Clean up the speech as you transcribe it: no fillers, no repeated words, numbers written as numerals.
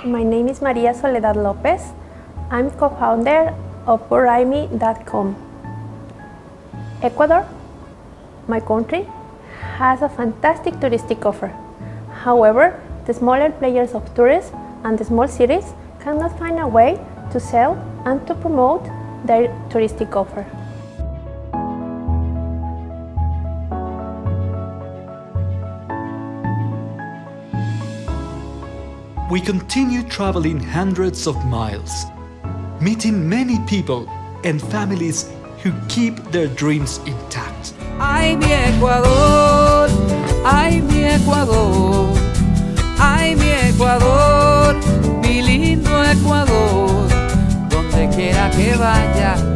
My name is Maria Soledad Lopez. I'm co-founder of Goraymi.com. Ecuador, my country, has a fantastic touristic offer. However, the smaller players of tourism and the small cities cannot find a way to sell and to promote their touristic offer. We continue traveling hundreds of miles, meeting many people and families who keep their dreams intact. Ay, mi Ecuador, ay, mi Ecuador, ay, mi Ecuador, mi lindo Ecuador, donde quiera que vaya.